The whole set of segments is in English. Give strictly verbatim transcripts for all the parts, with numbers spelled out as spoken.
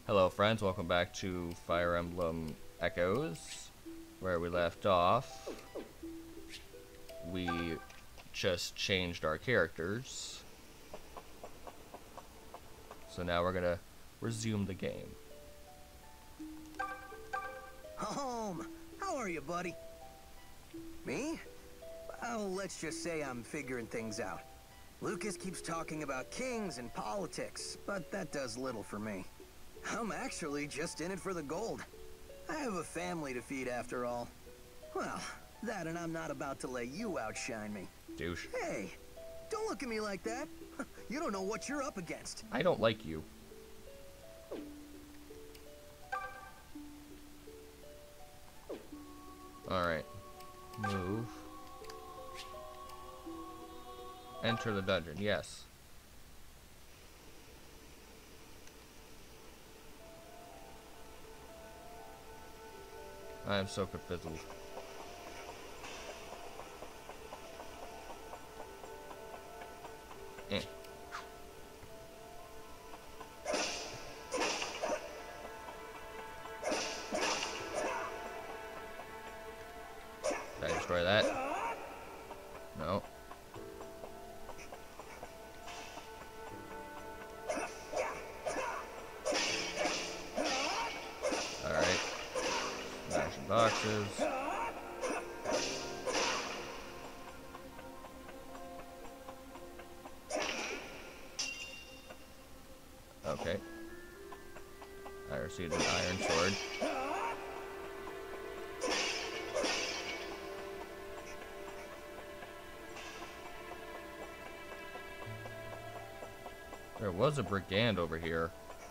Hello friends, welcome back to Fire Emblem Echoes. Where we left off, we just changed our characters. So now we're gonna resume the game. Home! How are you, buddy? Me? Well, let's just say I'm figuring things out. Lucas keeps talking about kings and politics, but that does little for me. I'm actually just in it for the gold. I have a family to feed after all. Well, that and I'm not about to let you outshine me. Douche. Hey, don't look at me like that. You don't know what you're up against. I don't like you. Alright. Move. Enter the dungeon, yes. I am so confizzled. Eh. Did I destroy that? No. Alright. Smashing boxes. Okay. I received an iron sword. There was a brigand over here.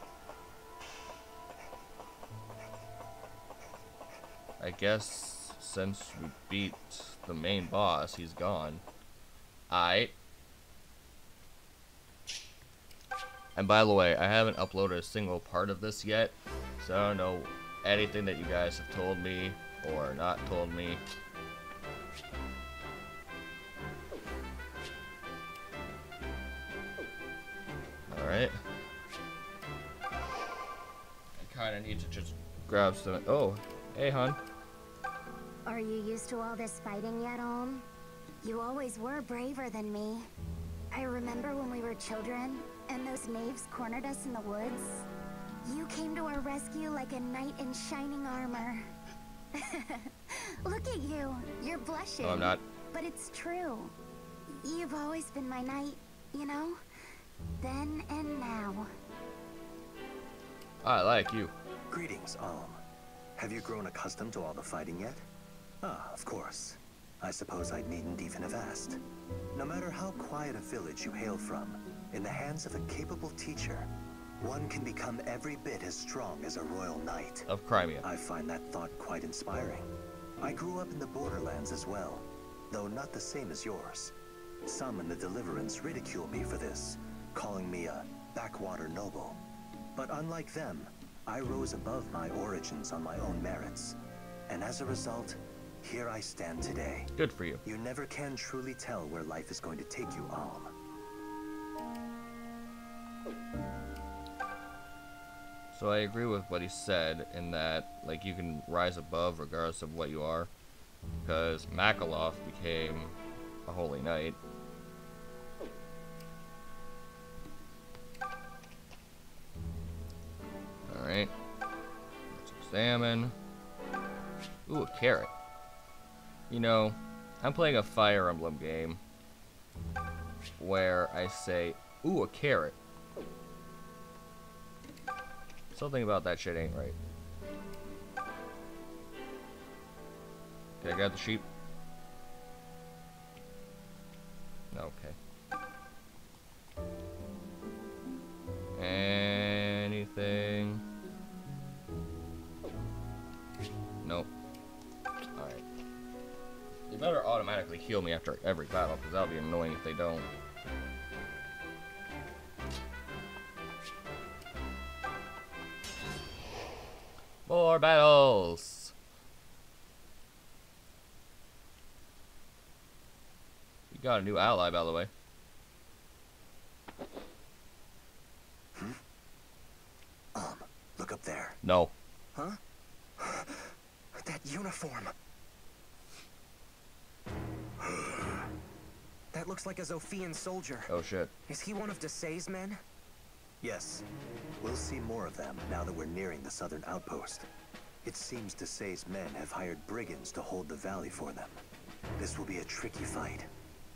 I guess since we beat the main boss, he's gone. Aight. And by the way, I haven't uploaded a single part of this yet, so I don't know anything that you guys have told me or not told me. Alright. I kinda need to just grab some. Oh, hey, hon. Are you used to all this fighting yet, Olm? You always were braver than me. I remember when we were children, and those knaves cornered us in the woods. You came to our rescue like a knight in shining armor. Look at you. You're blushing. No, I'm not. But it's true. You've always been my knight, you know? Then and now. I like you. Greetings, Alm. Have you grown accustomed to all the fighting yet? Ah, of course. I suppose I needn't even have asked. No matter how quiet a village you hail from, in the hands of a capable teacher, one can become every bit as strong as a royal knight. Of Crimea. I find that thought quite inspiring. I grew up in the borderlands as well, though not the same as yours. Some in the Deliverance ridicule me for this, calling me a backwater noble. But unlike them, I rose above my origins on my own merits. And as a result, here I stand today. Good for you. You never can truly tell where life is going to take you, Alm. So I agree with what he said in that, like, you can rise above regardless of what you are. Because Makaloff became a holy knight. Alright. Let's examine. Ooh, a carrot. You know, I'm playing a Fire Emblem game where I say, ooh, a carrot. Something about that shit ain't right. Okay, I got the sheep. Okay. Anything? Nope. Alright. They better automatically heal me after every battle, because that'll be annoying if they don't. More battles! You got a new ally, by the way. No. Huh? That uniform. That looks like a Zophian soldier. Oh shit. Is he one of Desai's men? Yes. We'll see more of them now that we're nearing the southern outpost. It seems Desai's men have hired brigands to hold the valley for them. This will be a tricky fight.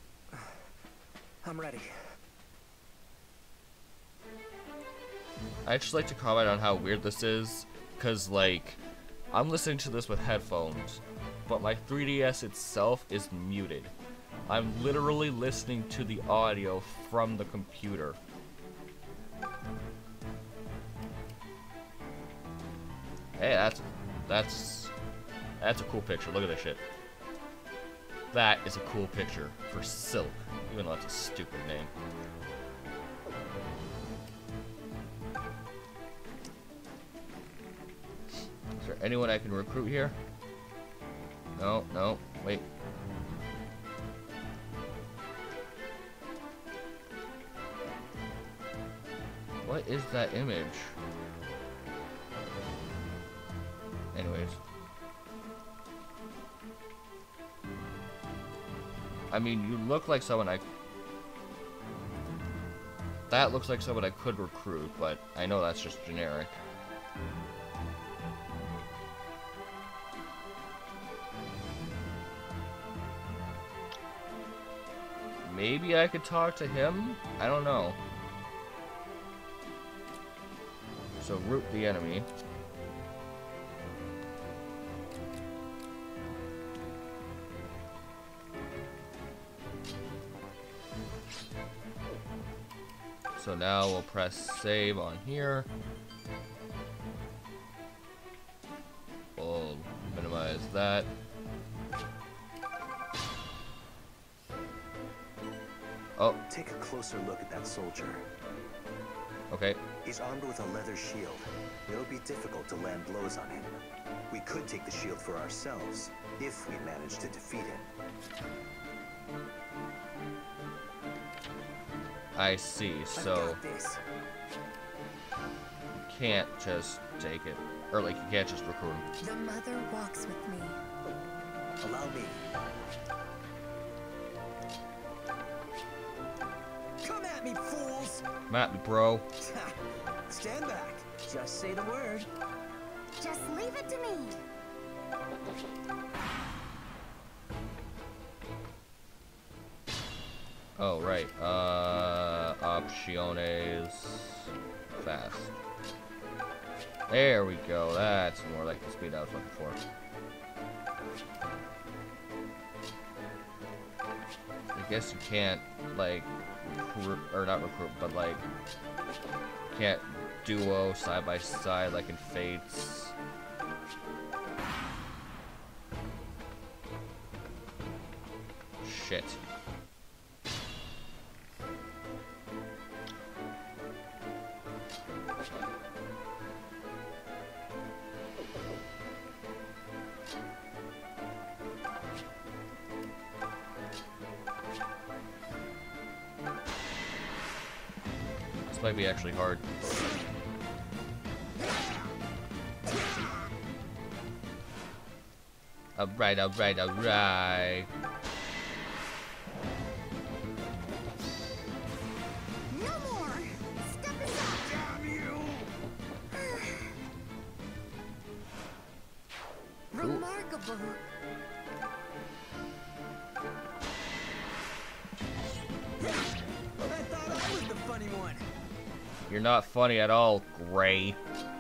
I'm ready. I'd just like to comment on how weird this is, because, like, I'm listening to this with headphones, but my three D S itself is muted. I'm literally listening to the audio from the computer. Hey, that's, that's, that's a cool picture. Look at this shit. That is a cool picture for Silk, even though that's a stupid name. Is there anyone I can recruit here? No, no, wait. What is that image? Anyways. I mean, you look like someone I... That looks like someone I could recruit, but I know that's just generic. Maybe I could talk to him? I don't know. So, root the enemy. So now we'll press save on here. We'll minimize that. Oh. Take a closer look at that soldier. Okay. He's armed with a leather shield. It'll be difficult to land blows on him. We could take the shield for ourselves, if we manage to defeat him. I see, so I've got this. you can't just take it. Or like you can't just recruit him. The mother walks with me. Allow me. Come at me, fools! Matt, me, bro. Stand back. Just say the word. Just leave it to me. Oh, right. Uh, opciones. Fast. There we go. That's more like the speed I was looking for. I guess you can't, like, recruit, or not recruit, but, like, can't duo side by side like in Fates. Shit. This might be actually hard. Alright, alright, alright. No more. Step aside. Damn you! Remarkable. I thought I was the funny one. You're not funny at all, Gray.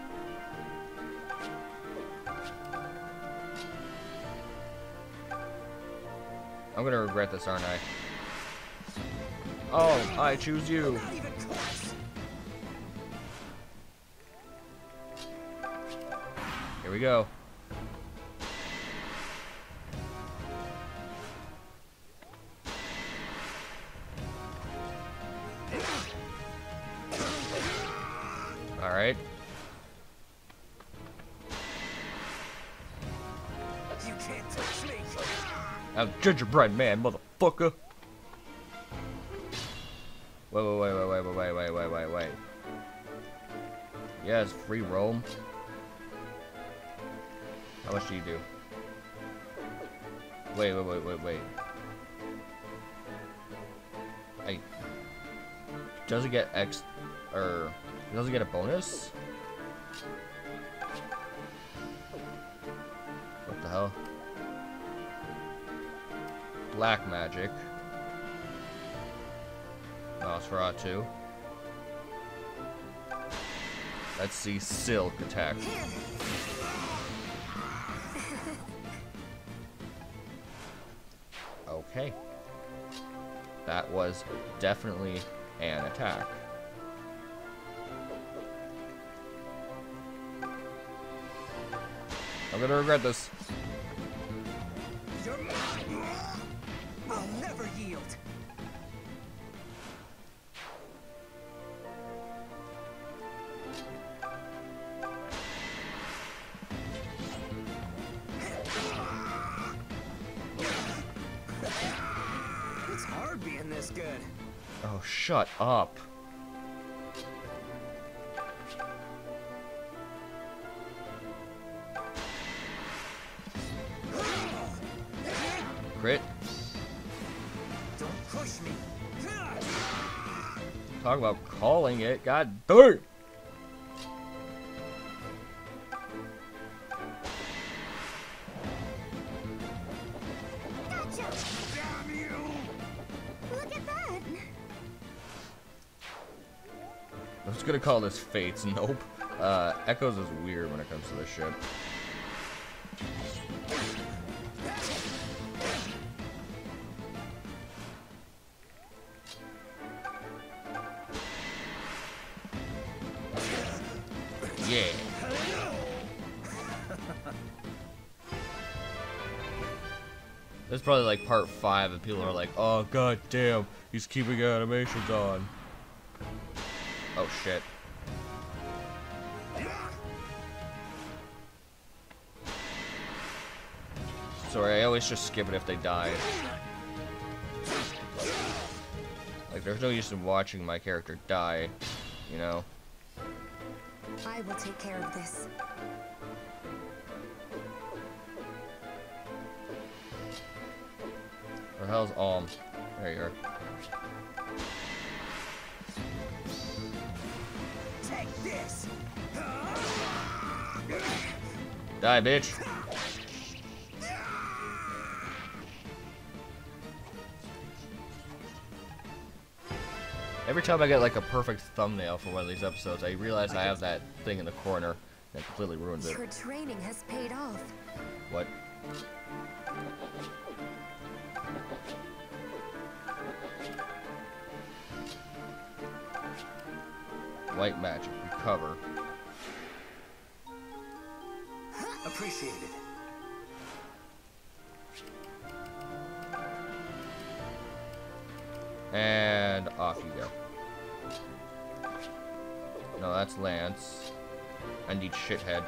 I'm gonna regret this, aren't I? Oh, I choose you. Not even close. Here we go. All right. You can't touch me. I'm gingerbread man, motherfucker. Wait, wait, wait, wait, wait, wait, wait, wait, wait, wait. Yes, free roam. How much do you do? Wait, wait, wait, wait, wait. I... Does it get X... Or... Does it get a bonus? What the hell? Black magic. Nosferatu. Let's see Silk attack. Okay. That was definitely an attack. I'm gonna regret this. You're mine. I'll never yield. It's hard being this good. Oh, shut up. Crit. Don't push me. Talk about calling it. God darn. Gotcha! Damn you! Look at that! I was gonna call this Fates. Nope. Uh, Echoes is weird when it comes to this shit. Yeah. This is probably like part five, and people are like, "Oh god damn, he's keeping animations on." Oh shit. Sorry, I always just skip it if they die. Like, there's no use in watching my character die, you know? I will take care of this. Where the hell's Alm? There you are. Take this. Die, bitch. Every time I get like a perfect thumbnail for one of these episodes, I realize I have that thing in the corner that completely ruins it. Your training has paid off. What? White magic, recover. Appreciated. And off you go. No, that's Lance. I need Shithead.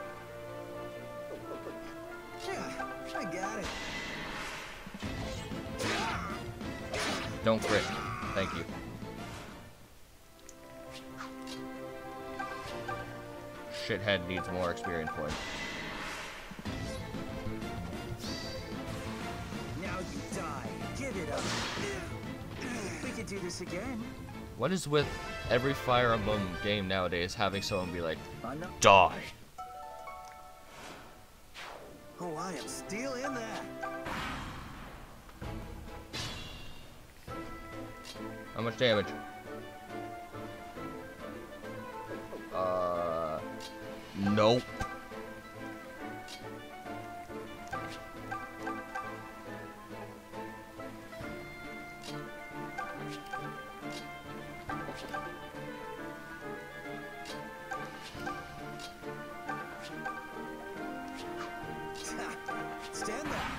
Yeah, I got it. Don't crit. Thank you. Shithead needs more experience points. Now you die. Give it up. We could do this again. What is with every Fire Emblem game nowadays having someone be like, Oh, no. die? Oh, I am still in that. How much damage? Uh, nope. Stand back.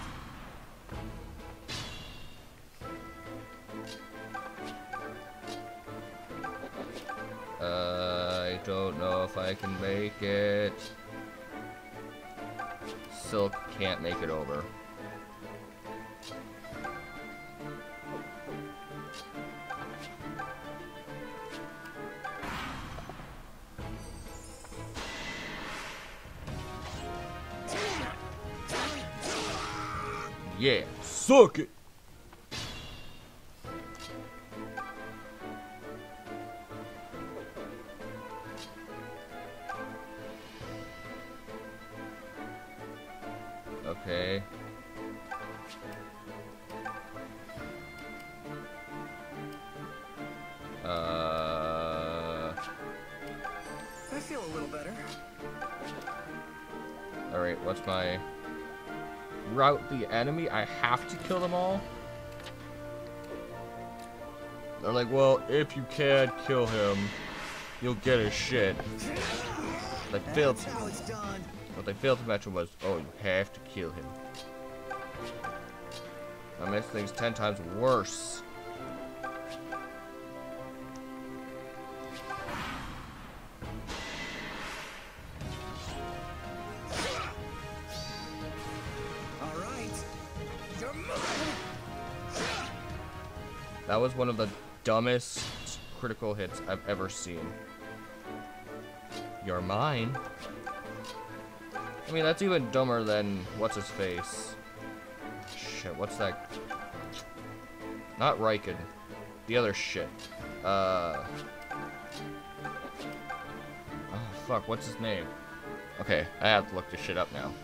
Uh, I don't know if I can make it. Silk can't make it over. Yeah, suck it. Okay. Uh. I feel a little better. Alright, what's my... Route the enemy? I have to kill them all? They're like, well, if you can kill him, you'll get his shit. They failed. That's how it's done. What they failed to mention was, oh, you have to kill him. That makes things ten times worse. All right. You're mine. That was one of the dumbest critical hits I've ever seen. You're mine. I mean, that's even dumber than what's his face. Shit, what's that? Not Riken. The other shit. Uh. Oh fuck, what's his name? Okay, I have to look this shit up now.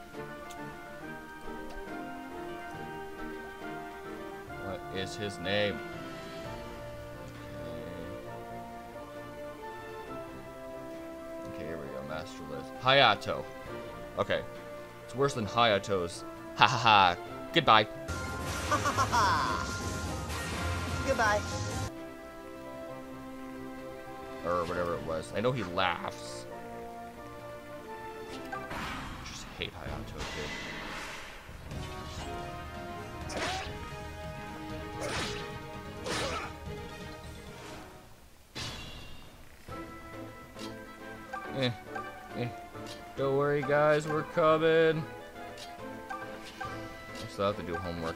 What is his name? Okay. Okay, here we go. Master list. Hayato. Okay. It's worse than Hayato's. Ha ha ha. Goodbye. Ha ha ha ha. Goodbye. Or whatever it was. I know he laughs. I just hate Hayato, dude. Eh, eh. Don't worry, guys, we're coming. I still have to do homework.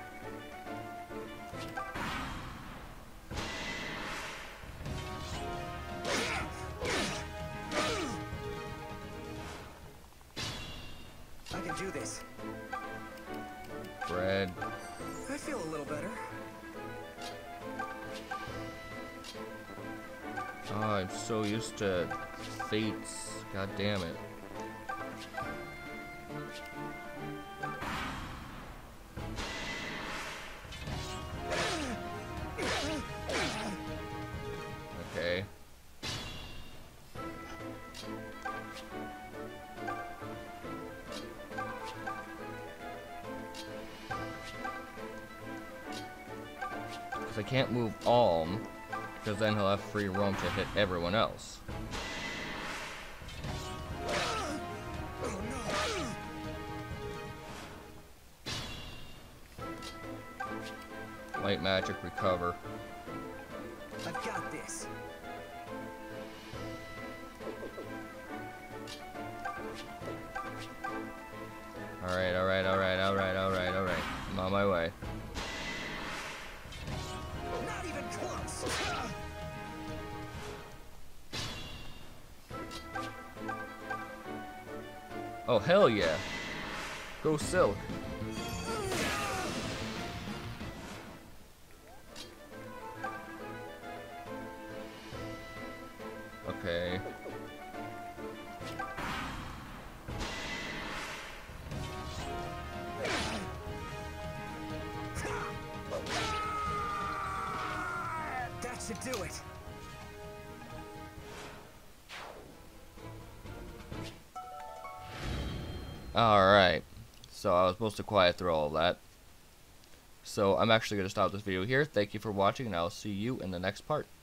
I can do this. Bread. I feel a little better. Oh, I'm so used to fates. God damn it. Okay. Because I can't move Alm, because then he'll have free roam to hit everyone else. Light magic, recover. I've got this. Alright, alright, alright, alright, alright, alright. I'm on my way. Not even close. Oh, hell yeah. Go Silk. Okay. That should do it. Alright. So I was supposed to quiet through all of that. So I'm actually going to stop this video here. Thank you for watching, and I'll see you in the next part.